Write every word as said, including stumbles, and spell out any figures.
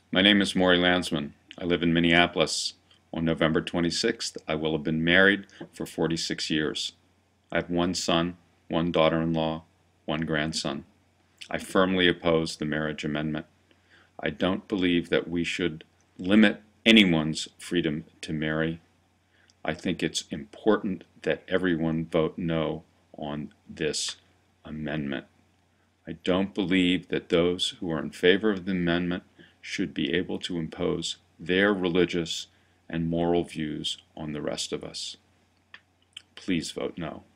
My name is Maury Landsman. I live in Minneapolis. On November twenty-sixth, I will have been married for forty-six years. I have one son, one daughter-in-law, one grandson. I firmly oppose the marriage amendment. I don't believe that we should limit anyone's freedom to marry. I think it's important that everyone vote no on this amendment. I don't believe that those who are in favor of the amendment should be able to impose their religious and moral views on the rest of us. Please vote no.